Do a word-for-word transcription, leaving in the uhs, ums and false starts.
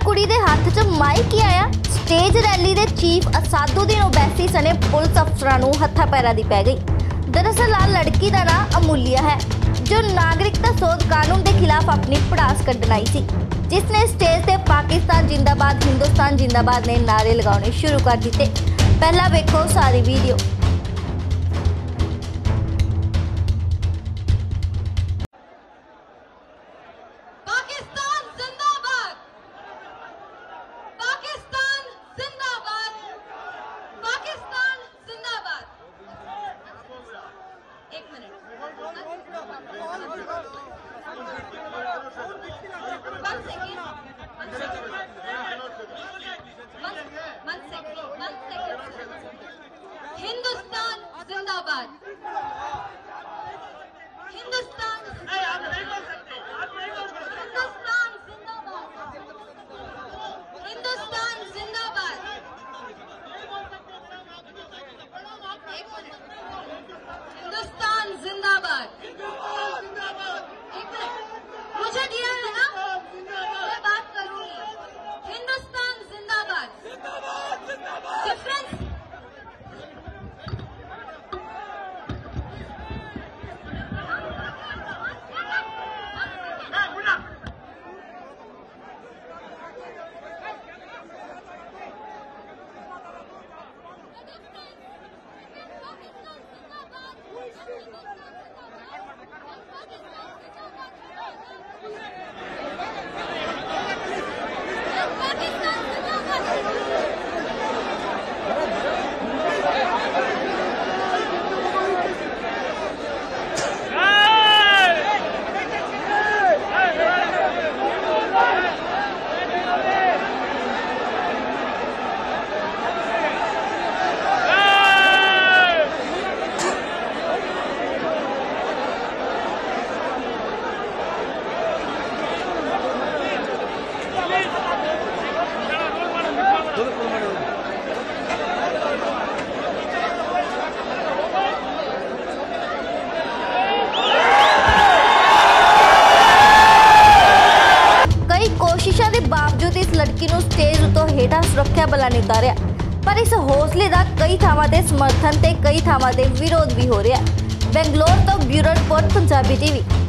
कुड़ी दे हाथ च माइक ही आया। स्टेज रैली दे चीफ असादुद्दीन ओवैसी सने पुलिस अफसरां नूं हत्था पैरां दी पै गई। दरअसल आ लड़की का नाम अमुल्या है, जो नागरिकता सोध कानून के खिलाफ अपनी पड़ास कड्ढन आई थी, जिसने स्टेज से पाकिस्तान जिंदाबाद हिंदुस्तान जिंदाबाद ने नारे लगाने शुरू कर दिए। पहला वेखो सारी वीडियो। हिंदुस्तान जिंदाबाद, हिंदुस्तान आप नहीं बोल सकते, आप नहीं बोल सकते। हिंदुस्तान जिंदाबाद, हिंदुस्तान जिंदाबाद, हिंदुस्तान जिंदाबाद। एक मिनट, मुझे दिया है ना, मैं बात करूंगी। हिंदुस्तान जिंदाबाद, डिफरेंस बावजूद इस लड़की नूं स्टेज उतों हेठां सुरक्षा बलां ने उतारिया, पर इस हौसले का कई थावां ते समर्थन ते कई थावां ते विरोध भी हो रहा है। बेंगलोर तो ब्यूरो रिपोर्ट पंजाबी टीवी।